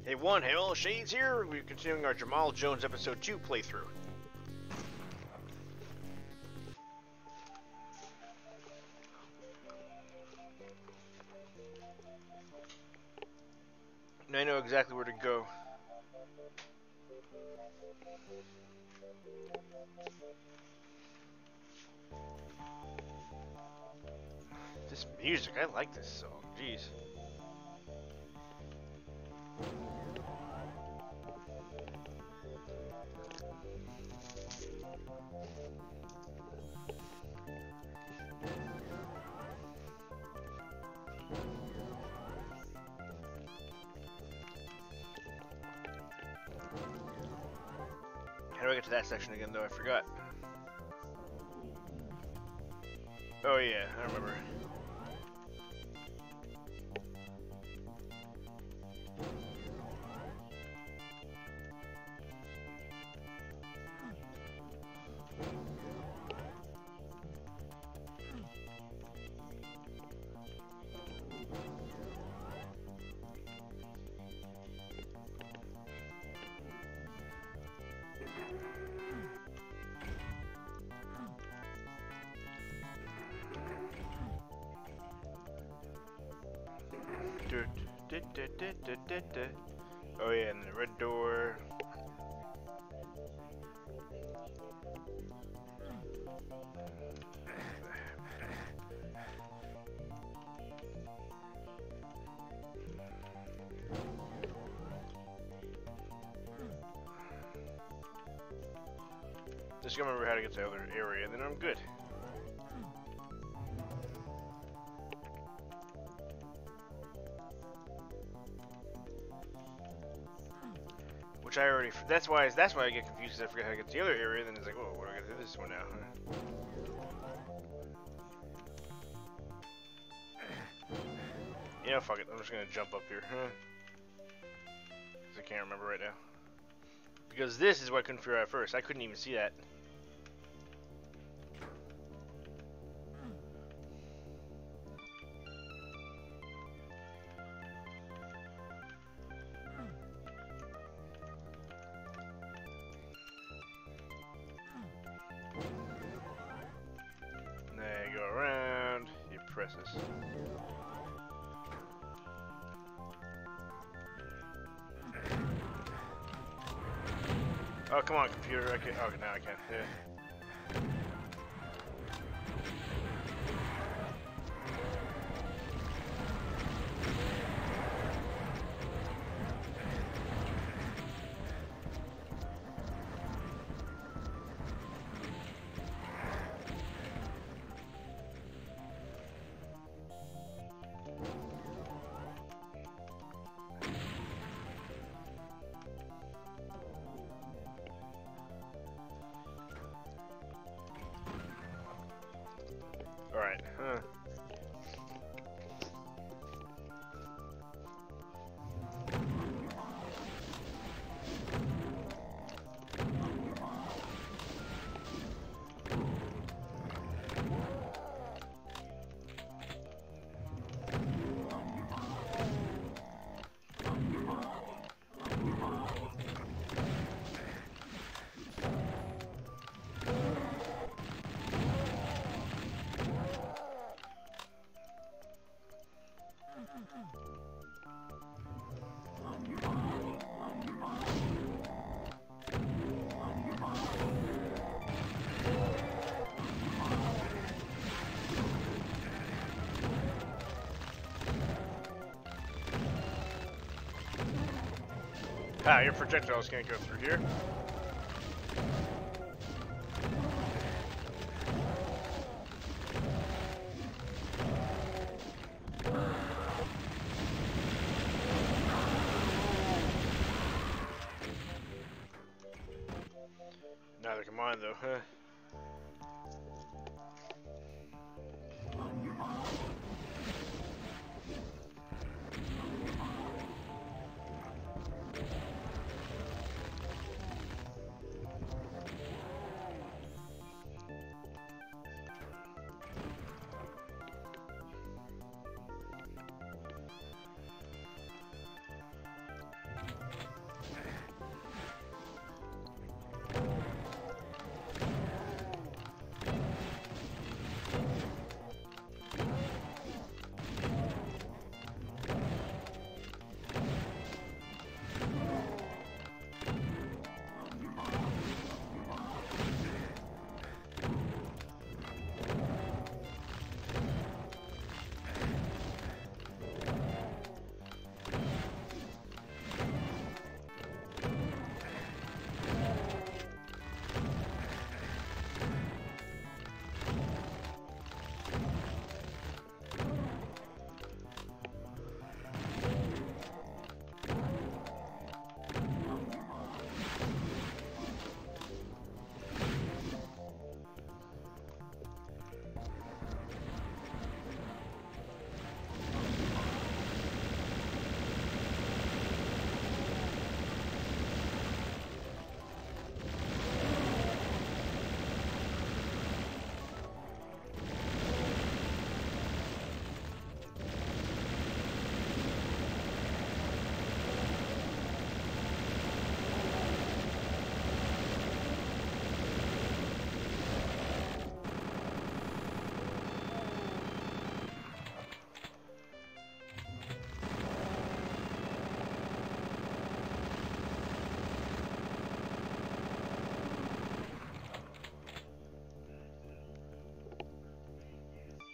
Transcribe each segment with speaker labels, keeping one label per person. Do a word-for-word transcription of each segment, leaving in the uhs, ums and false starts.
Speaker 1: Hey one, hey all, Shades here. We're continuing our Jamal Jones episode two playthrough. And I know exactly where to go. This music, I like this song. Jeez. How do I get to that section again, though? I forgot. Oh yeah, I remember. Oh yeah, and the red door. Just gonna remember how to get to the other area, and then I'm good. Which I already, that's why, that's why I get confused, because I forget how to get to the other area, then it's like, oh, what do I gotta do this one now? You know, fuck it, I'm just gonna jump up here. Because I can't remember right now. Because this is what I couldn't figure out at first. I couldn't even see that. There you go around, you press this. Oh, come on, computer. I can. Oh, now I can. Yeah. Alright, huh. Ah, your projectiles can't go through here. Neither can mine, though, huh?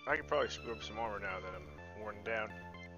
Speaker 1: I could probably screw up some armor now that I'm worn down.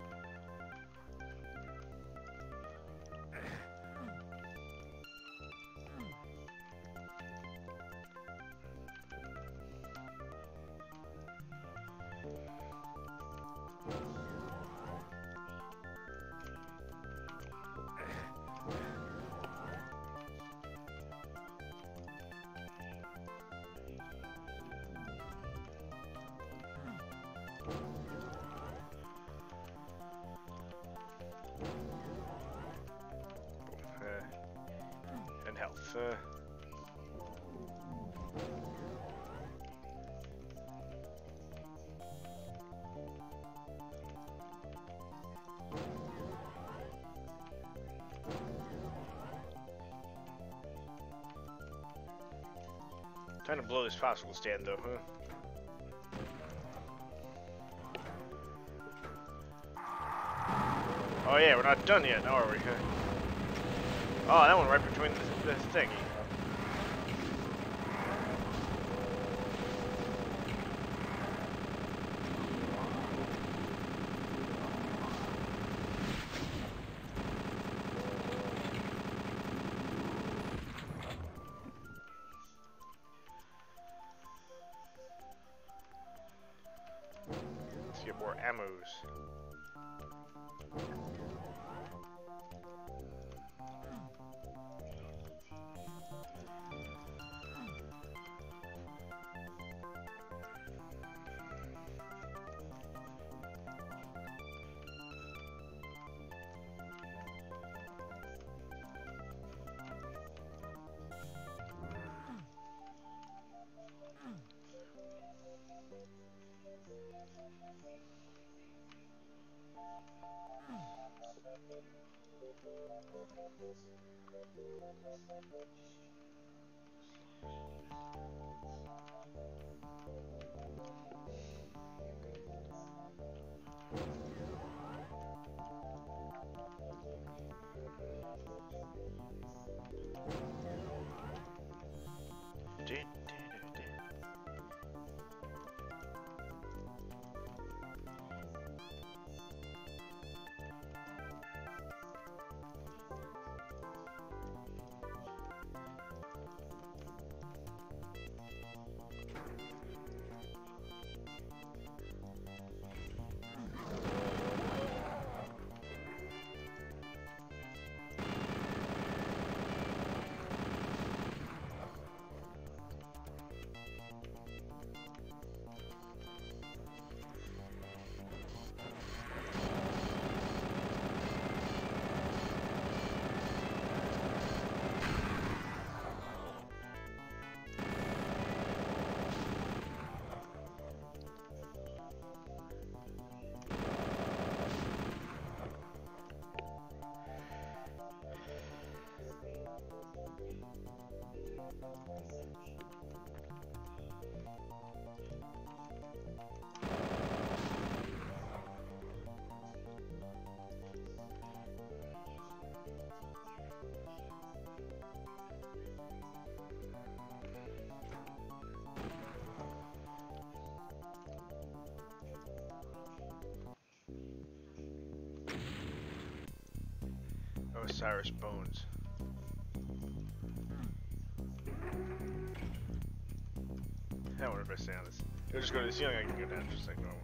Speaker 1: Health. Uh, Trying to blow this popsicle stand though, huh? Oh yeah, we're not done yet, are we? Oh, that one right between the, the thingy. Let's get more ammos. Osiris bones. I wonder if I stay on this. It'll just go to the ceiling, I can go down just like normal.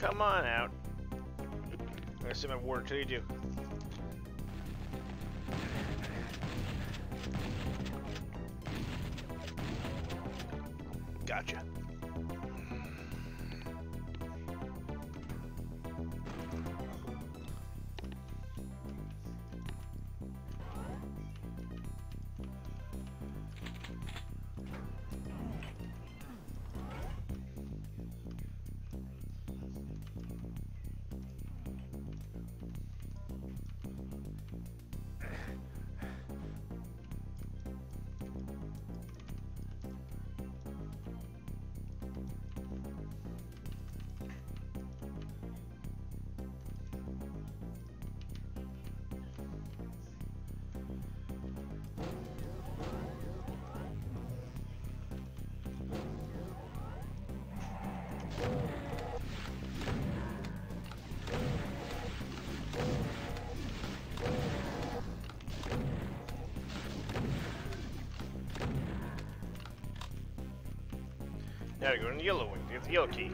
Speaker 1: Come on out. I'm gonna sit my water till you do. Gotcha. Now to go in the yellow wing. Get the yellow key.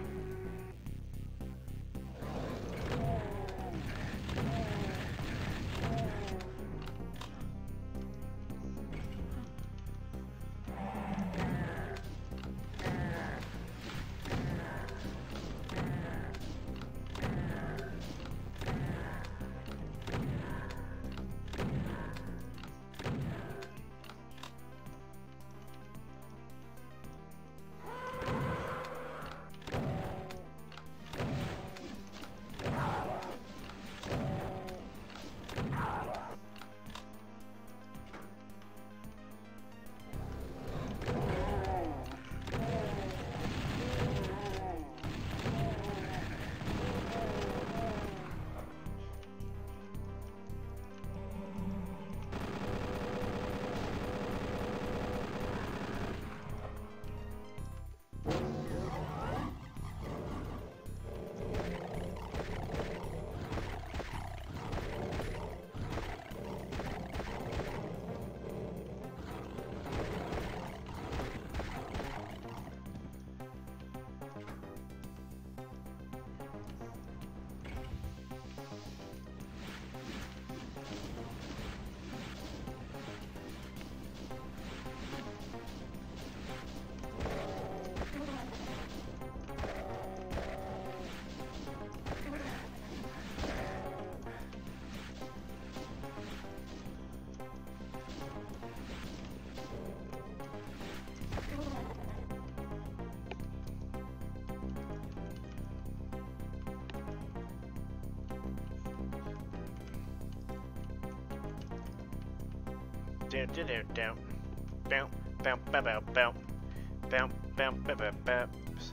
Speaker 1: Down, down, down, down, down, down, down, down, down, down, down, down, down, down.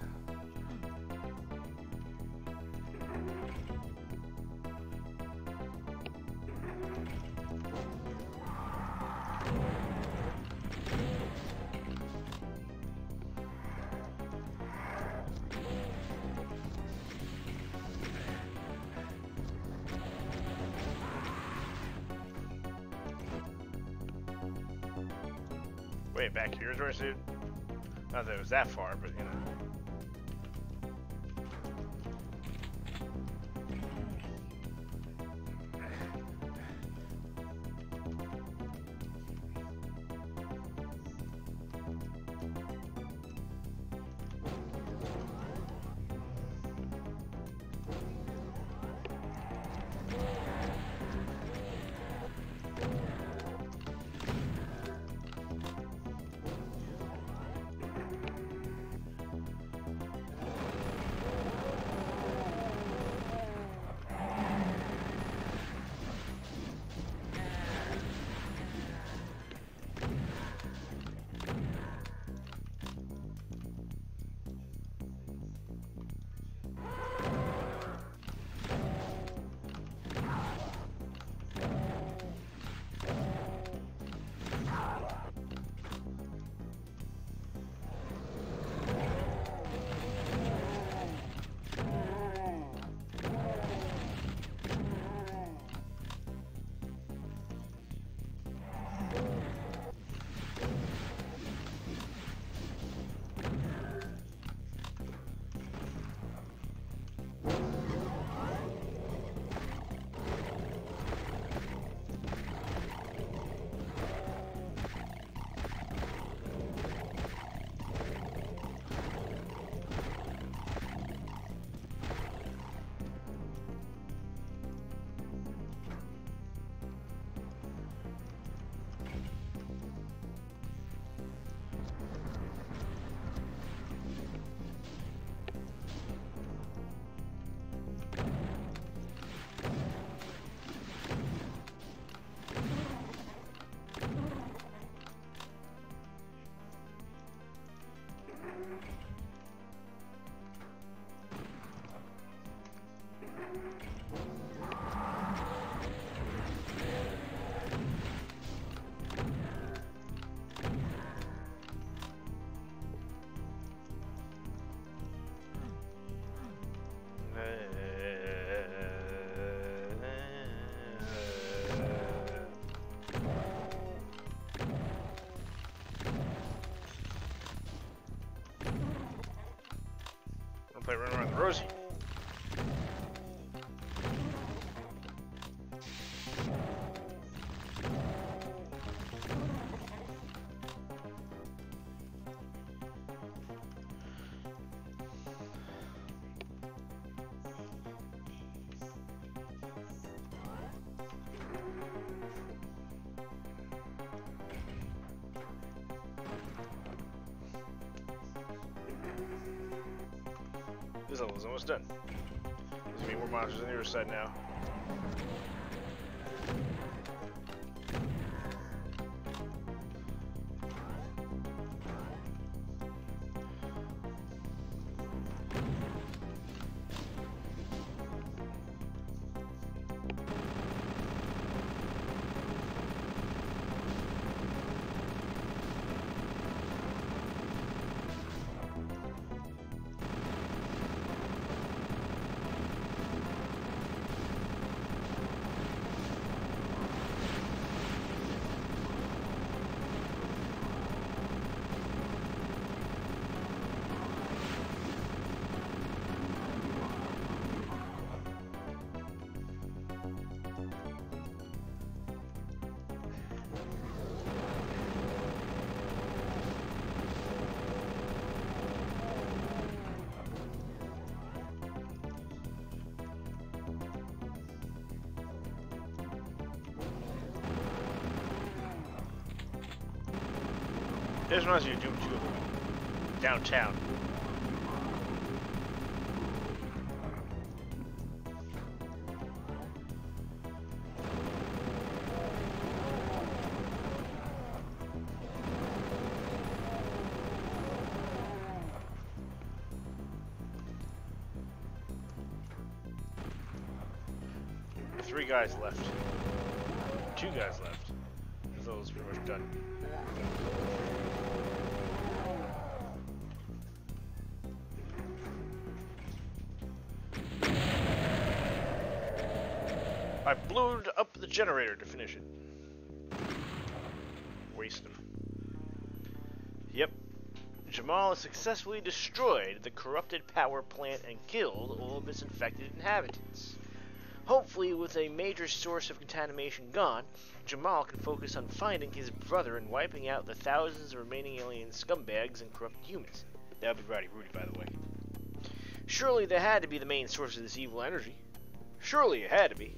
Speaker 1: Way back here is where I said. Not that it was that far, but you know. Somebody run around the Rosie. This level is almost done. There's gonna be more monsters on the other side now. This reminds me of Doom two downtown. Three guys left. Two guys left. This level's pretty much done. I blew up the generator to finish it. Waste him. Yep. Jamal has successfully destroyed the corrupted power plant and killed all of its infected inhabitants. Hopefully, with a major source of contamination gone, Jamal can focus on finding his brother and wiping out the thousands of remaining alien scumbags and corrupt humans. That would be Roddy Rudy, by the way. Surely that had to be the main source of this evil energy. Surely it had to be.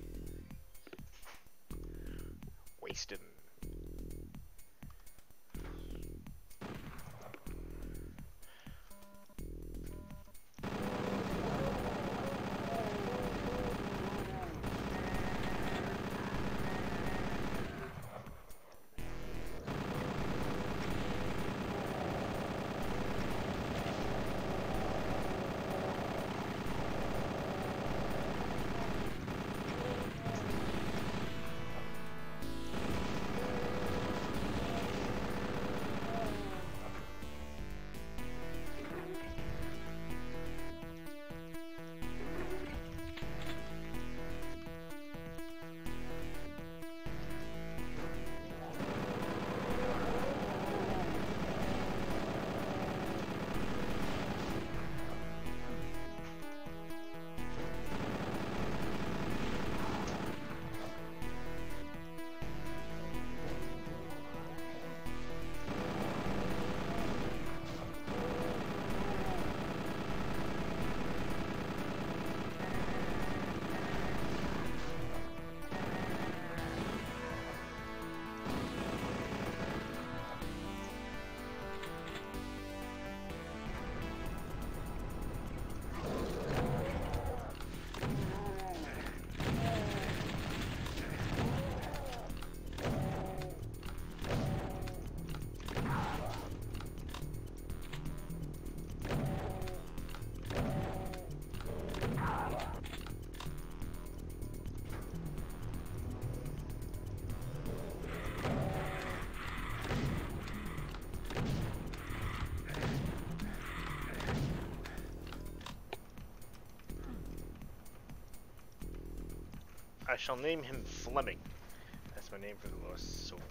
Speaker 1: Wasted. I shall name him Fleming. That's my name for the lost soul.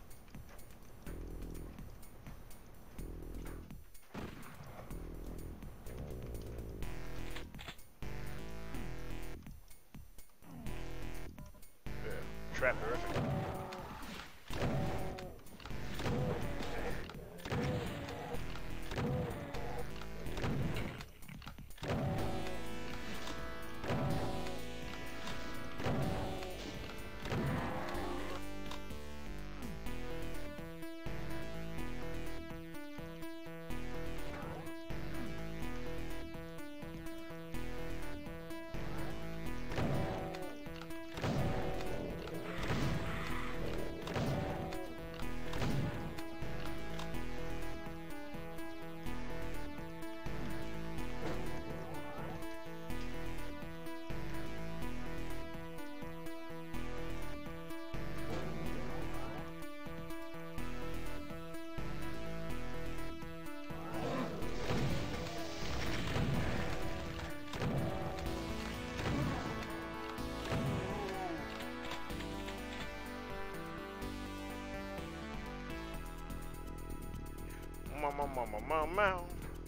Speaker 1: meow, meow, meow, meow, meow, meow.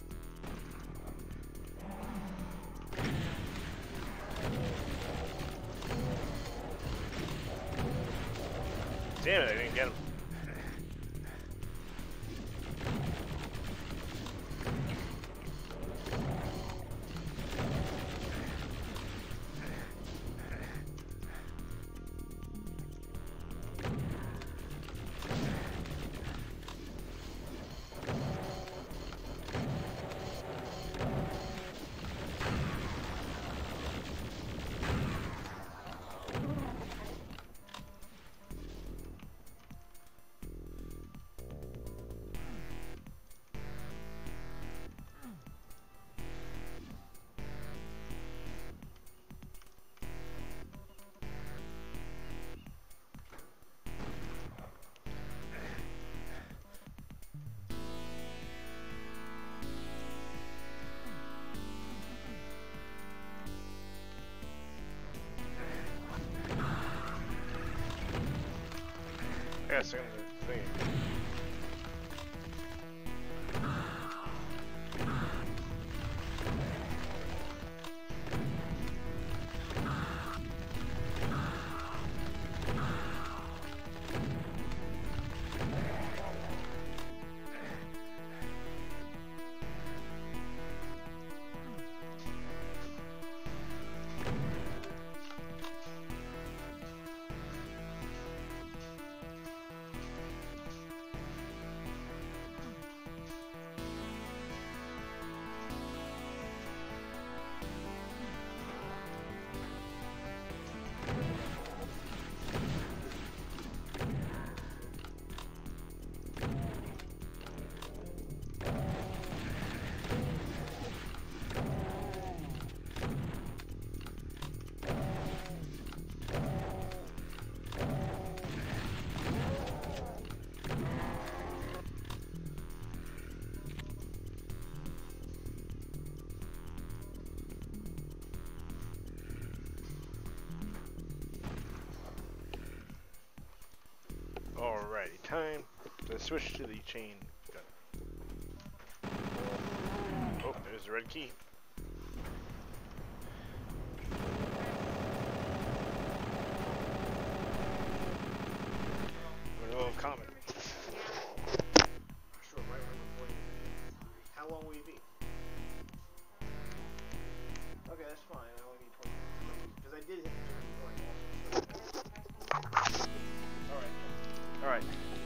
Speaker 1: Damn it, I didn't get him. I got a second thing. Alrighty, time to switch to the chain gun. Oh, there's the red key. We're a little common. Sure, right when we're recording the video. How long will you be? Okay, that's fine. I only need twenty minutes. Because I did hit the gym before I also. Alright. Alright.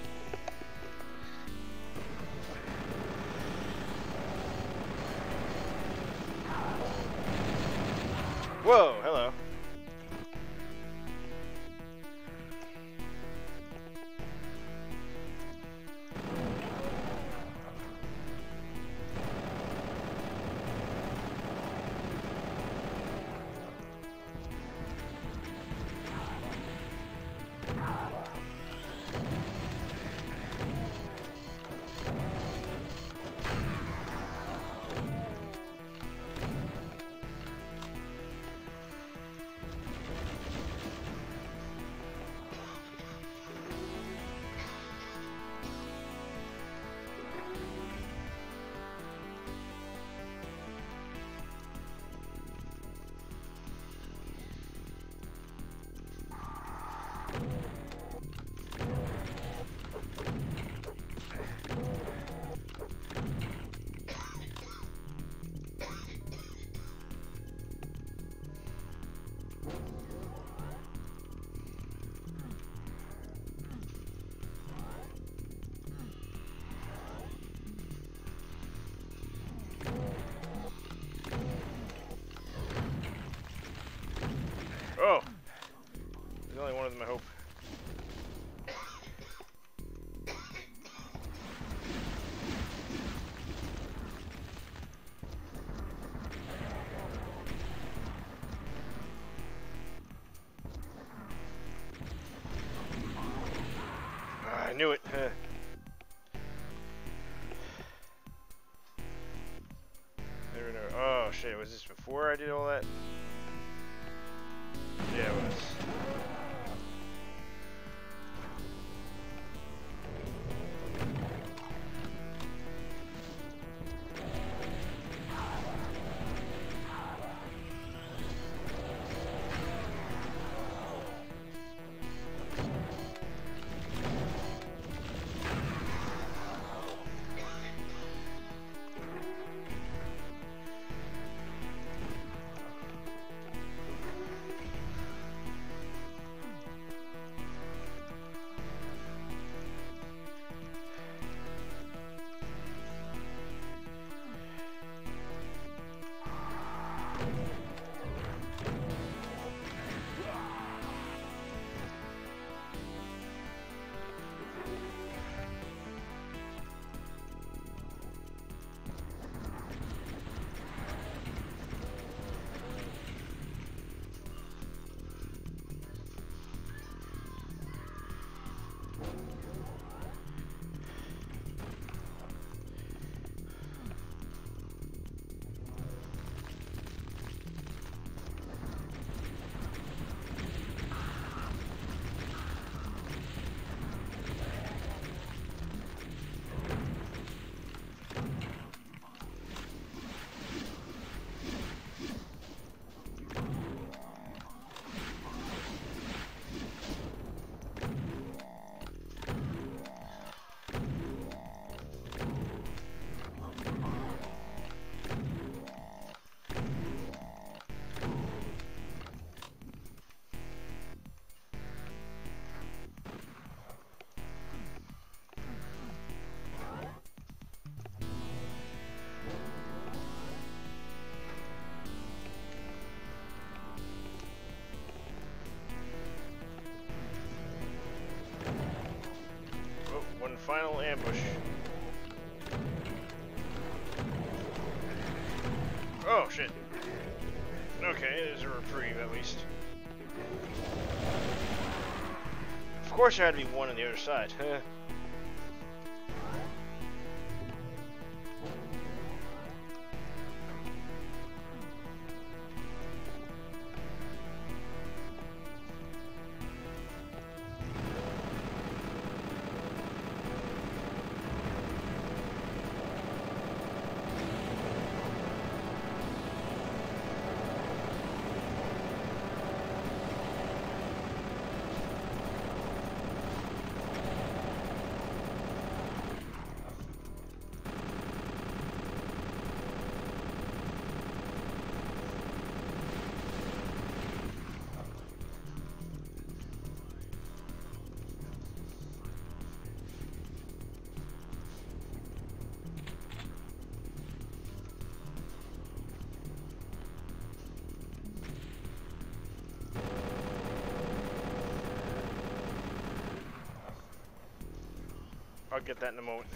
Speaker 1: Whoa, hello. Oh! There's only one of them, I hope. Ah, I knew it. Huh. Never know. Oh shit, was this before I did all that? Yeah, it was. final ambush. Oh shit. Okay, there's a reprieve at least. Of course there had to be one on the other side. Huh? I'll get that in a moment.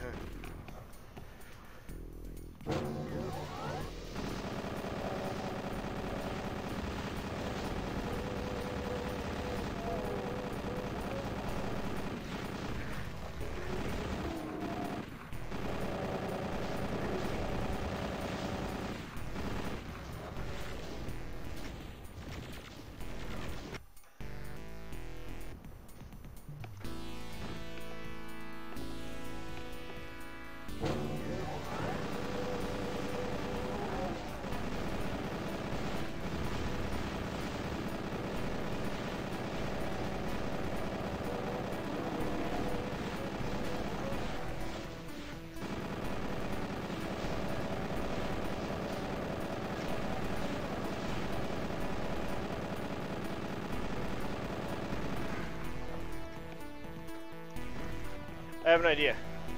Speaker 1: I have an idea.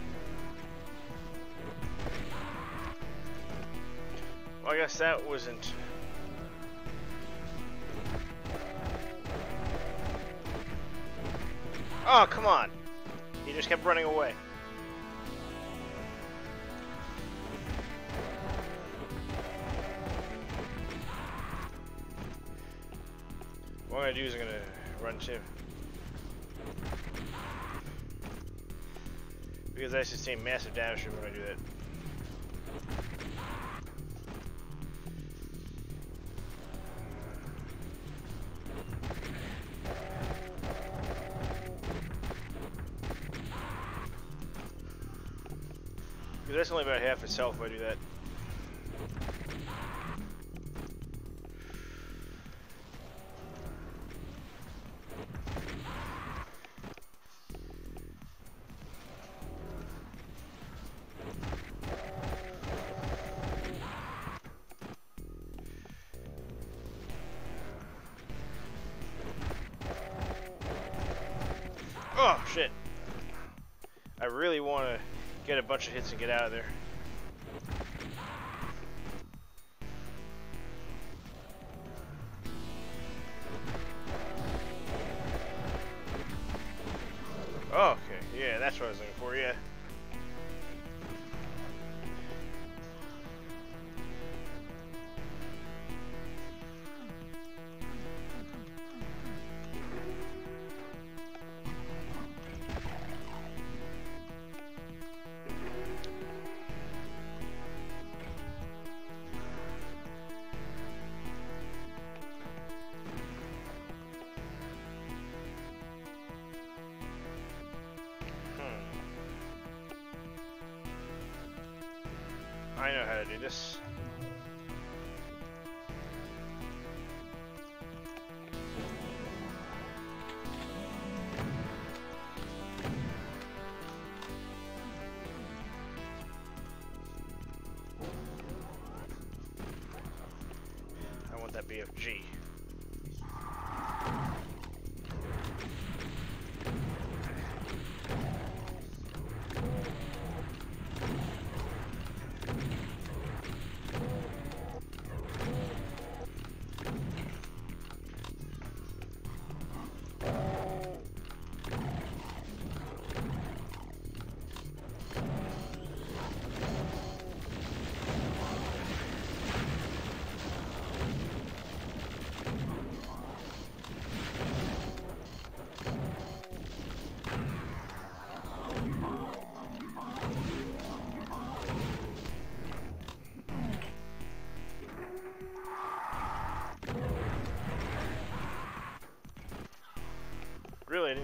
Speaker 1: Well, I guess that wasn't. Oh, come on. He just kept running away. What I'm gonna do is I'm gonna run too. Because I sustain massive damage when I do that. Because that's only about half its health if I do that. Oh, shit. I really want to get a bunch of hits and get out of there. Oh, okay. Yeah, that's what I was looking for, yeah. I know how to do this. I want that B F G.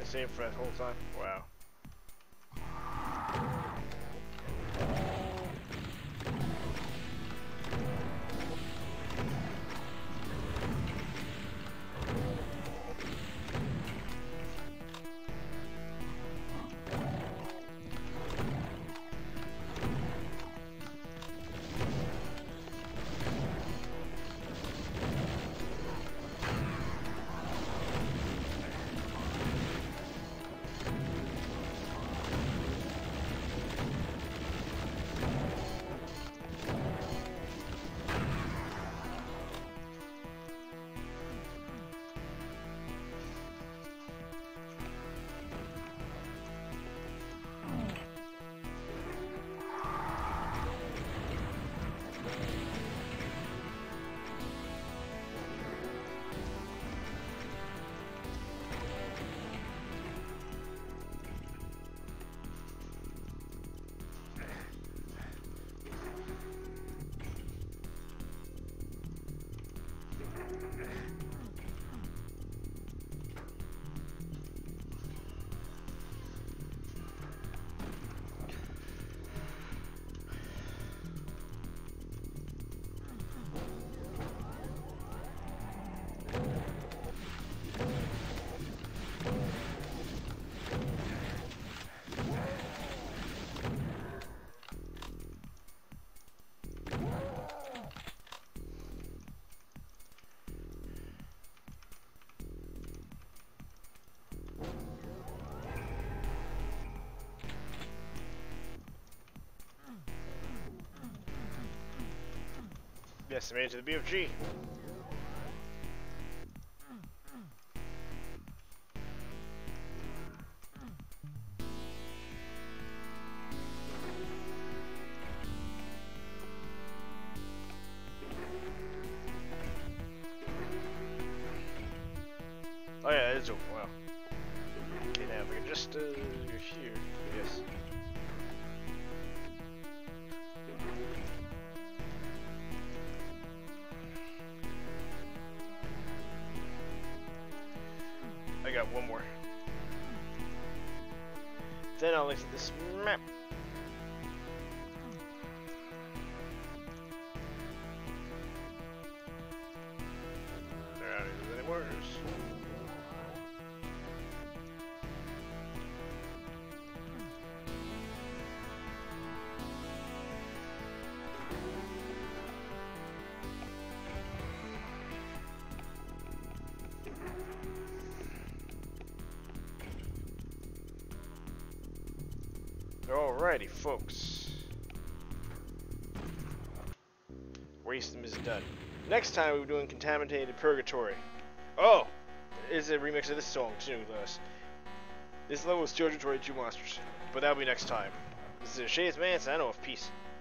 Speaker 1: the same for that whole time? Wow. Yes, I made it to the B F G. Oh yeah, it's open. Wow. Okay, now if we can just uh, go here. Yes. I got one more. Then I'll exit this map. There are any words. Alrighty, folks. Wasteland is done. Next time we're doing Contaminated Purgatory. Oh! It's a remix of this song, too, thus. This level is Territory two Monsters. But that'll be next time. This is Shades Man, signing off. Peace.